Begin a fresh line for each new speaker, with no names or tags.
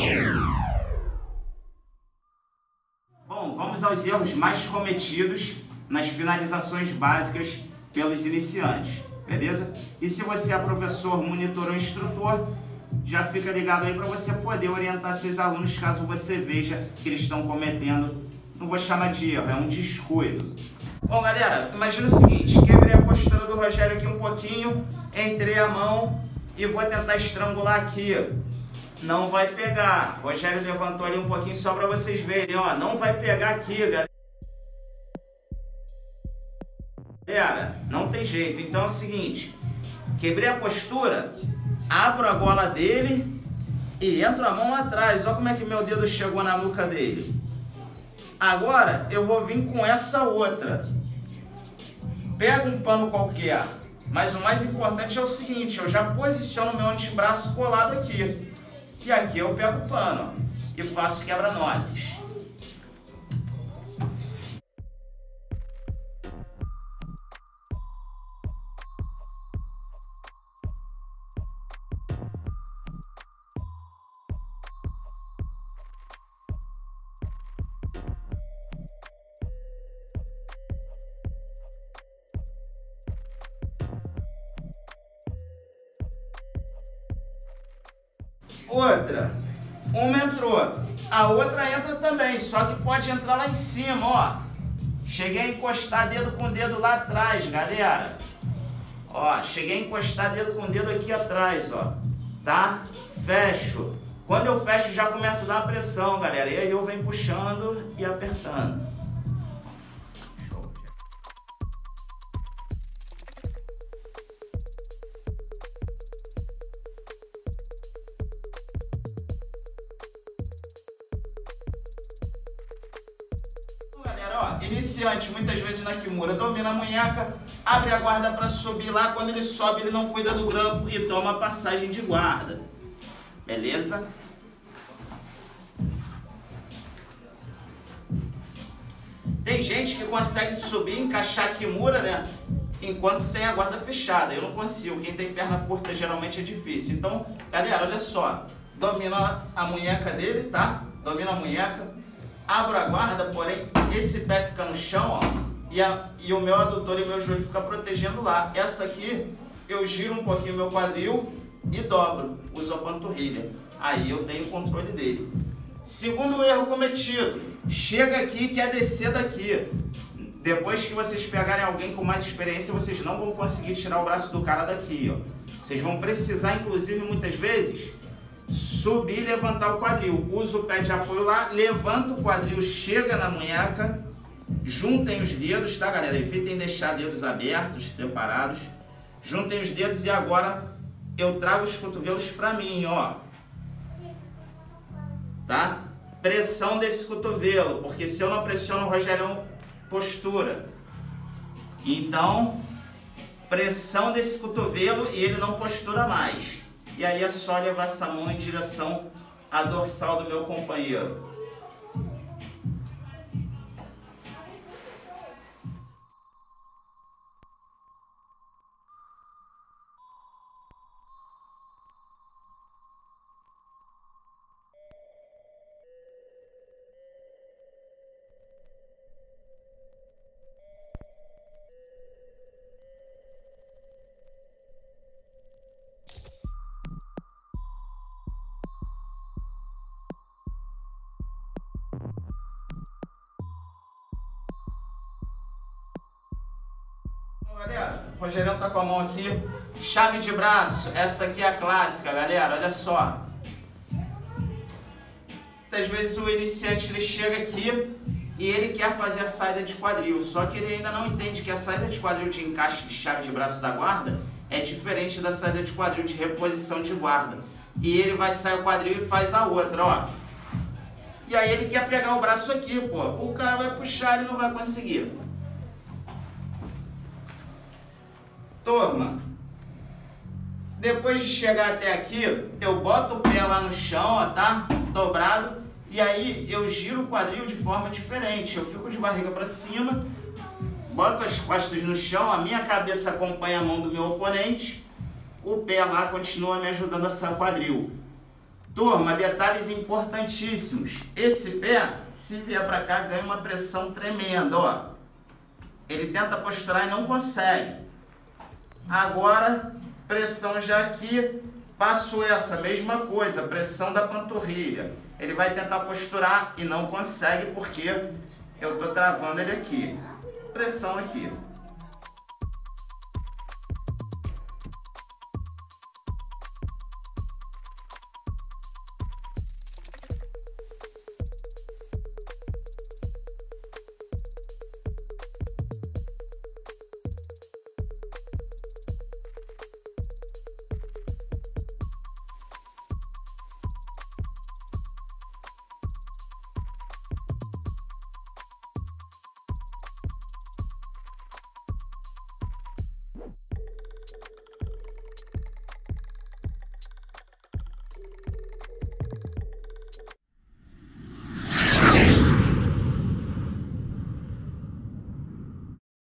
Bom, vamos aos erros mais cometidos nas finalizações básicas pelos iniciantes, beleza? E se você é professor, monitor ou instrutor, já fica ligado aí para você poder orientar seus alunos caso você veja que eles estão cometendo, não vou chamar de erro, é um descuido. Bom, galera, imagina o seguinte, quebrei a postura do Rogério aqui um pouquinho, entrei a mão e vou tentar estrangular aqui. Não vai pegar. O Rogério levantou ali um pouquinho só para vocês verem, ó, não vai pegar aqui, galera. Galera, não tem jeito. Então é o seguinte, quebrei a postura, abro a gola dele e entro a mão lá atrás. Olha como é que meu dedo chegou na nuca dele. Agora eu vou vir com essa outra. Pego um pano qualquer, mas o mais importante é o seguinte, eu já posiciono meu antebraço colado aqui. E aqui eu pego o pano ó, e faço quebra-nozes. Outra, uma entrou, a outra entra também, só que pode entrar lá em cima, ó. Cheguei a encostar dedo com dedo lá atrás, galera. Ó, cheguei a encostar dedo com dedo aqui atrás, ó. Tá? Fecho. Quando eu fecho já começa a dar uma pressão, galera. E aí eu venho puxando e apertando. Ó, iniciante, muitas vezes na Kimura, domina a munheca, abre a guarda para subir lá, quando ele sobe ele não cuida do grampo e toma a passagem de guarda, beleza? Tem gente que consegue subir, encaixar a Kimura, né, enquanto tem a guarda fechada, eu não consigo, quem tem perna curta geralmente é difícil. Então, galera, olha só, domina a munheca dele, tá? Domina a munheca. Abro a guarda, porém esse pé fica no chão, ó, e o meu adutor e meu joelho fica protegendo lá. Essa aqui eu giro um pouquinho meu quadril e dobro, uso a panturrilha. Aí eu tenho o controle dele. Segundo erro cometido, chega aqui e quer descer daqui. Depois que vocês pegarem alguém com mais experiência, vocês não vão conseguir tirar o braço do cara daqui, ó. Vocês vão precisar, inclusive, muitas vezes, subir e levantar o quadril. Usa o pé de apoio lá, levanta o quadril, chega na munheca, juntem os dedos, tá, galera? Evitem deixar dedos abertos, separados. Juntem os dedos e agora eu trago os cotovelos pra mim, ó. Tá? Pressão desse cotovelo, porque se eu não pressiono o Rogerão, postura. Então, pressão desse cotovelo e ele não postura mais. E aí é só levar essa mão em direção à dorsal do meu companheiro. Galera, o Rogerão tá com a mão aqui, chave de braço, essa aqui é a clássica, galera, olha só. Muitas vezes o iniciante ele chega aqui e ele quer fazer a saída de quadril, só que ele ainda não entende que a saída de quadril de encaixe de chave de braço da guarda é diferente da saída de quadril de reposição de guarda. E ele vai sair o quadril e faz a outra, ó. E aí ele quer pegar o braço aqui, pô, o cara vai puxar e não vai conseguir. Turma, depois de chegar até aqui, eu boto o pé lá no chão, ó, tá? Dobrado. E aí eu giro o quadril de forma diferente. Eu fico de barriga para cima, boto as costas no chão, a minha cabeça acompanha a mão do meu oponente, o pé lá continua me ajudando a sair o quadril. Turma, detalhes importantíssimos. Esse pé, se vier para cá, ganha uma pressão tremenda, ó. Ele tenta posturar e não consegue. Agora, pressão já aqui, passo essa, mesma coisa, pressão da panturrilha. Ele vai tentar posturar e não consegue porque eu estou travando ele aqui. Pressão aqui.